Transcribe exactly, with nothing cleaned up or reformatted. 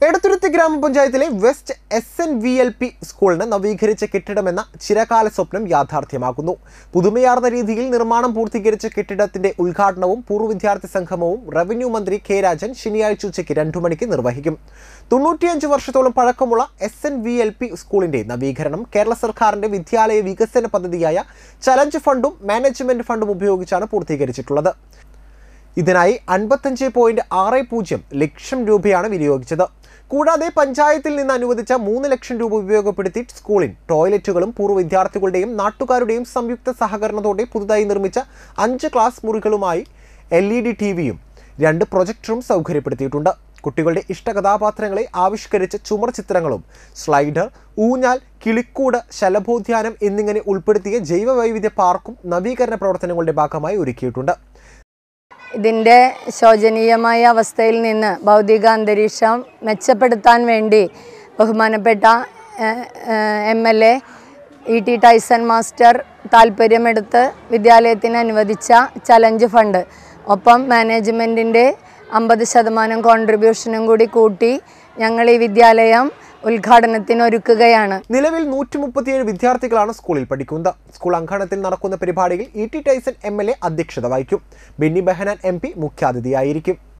എടത്തുരുത്തി ഗ്രാമപഞ്ചായത്തിലെ west S N V L P സ്കൂളിന് നവീകരിച്ച കെട്ടിടമെന്ന ചിരകാല സ്വപ്നം യാഥാർത്ഥ്യമാക്കുന്നു. പുതുമയാർന്ന രീതിയിൽ നിർമ്മാണം പൂർത്തീകരിച്ച കെട്ടിടത്തിന്റെ ഉദ്ഘാടനവും പൂർവ്വ വിദ്യാർത്ഥി സംഗമവും റവന്യൂ മന്ത്രി കെ രാജൻ ശനിയാഴ്ച ഉച്ചയ്ക്ക് രണ്ടു മണിക്ക് നിർവഹിക്കും. തൊണ്ണൂറ്റിയഞ്ച് വർഷത്തോളം പഴക്കമുള്ള S N V L P സ്കൂളിന്റെ നവീകരണം കേരള സർക്കാരിന്റെ വിദ്യാലയ വികസന പദ്ധതിയായ ചലഞ്ച് ഫണ്ടും മാനേജ്മെന്റ് ഫണ്ടും ഉപയോഗിച്ചാണ് പൂർത്തീകരിച്ചിട്ടുള്ളത്. ഇതിനായി അൻപത്തഞ്ച് പോയിന്റ് ആറ് പൂജ്യം ലക്ഷം രൂപയാണ് വിനിയോഗിച്ചത്. കൂടാതെ പഞ്ചായത്തിൽ നിന്ന് അനുവദിച്ച മൂന്ന് ലക്ഷം രൂപ ഉപയോഗപ്പെടുത്തി സ്കൂളിൽ ടോയ്ലറ്റുകളും പൂർവ്വ വിദ്യാർത്ഥികളുടെയും നാട്ടുകാരുടെയും സംയുക്ത സഹകരണത്തോടെ പുതുതായി നിർമ്മിച്ച അഞ്ച് ക്ലാസ് മുറികളുമായി എൽ ഇ ഡി ടി വിയും രണ്ട് പ്രൊജക്ടറും സൗകര്യപ്പെടുത്തിയിട്ടുണ്ട്. കുട്ടികളുടെ ഇഷ്ടകഥാപാത്രങ്ങളെ ആവിഷ്കരിച്ച ചുമർ ചിത്രങ്ങളും സ്ലൈഡർ, ഊഞ്ഞാൽ, കിളിക്കൂട്, ശലഭോദ്യാനം എന്നിങ്ങനെ ഉൾപ്പെടുത്തിയ ജൈവവൈവിധ്യ പാർക്കും നവീകരണ പ്രവർത്തനങ്ങളുടെ ഭാഗമായി ഒരുക്കിയിട്ടുണ്ട്. ഇതിൻ്റെ ശോചനീയമായ അവസ്ഥയിൽ നിന്ന് ഭൗതിക അന്തരീക്ഷം മെച്ചപ്പെടുത്താൻ വേണ്ടി ബഹുമാനപ്പെട്ട M L A E T Tyson master താല്പര്യമെടുത്ത് വിദ്യാലയത്തിന് അനുവദിച്ച ചലഞ്ച് ഫണ്ട് ഒപ്പം മാനേജ്മെൻറ്റിൻ്റെ അമ്പത് ശതമാനം കോൺട്രിബ്യൂഷനും കൂടി കൂട്ടി ഞങ്ങൾ ഈ വിദ്യാലയം ഉദ്ഘാടനത്തിന് ഒരുക്കുകയാണ്. നിലവിൽ നൂറ്റി മുപ്പത്തിയേഴ് വിദ്യാർത്ഥികളാണ് സ്കൂളിൽ പഠിക്കുന്നത്. സ്കൂൾ അങ്കണത്തിൽ നടക്കുന്ന പരിപാടിയിൽ E T Tyson M L A അധ്യക്ഷത വഹിക്കും. Benny Behanan M P മുഖ്യാതിഥിയായിരിക്കും.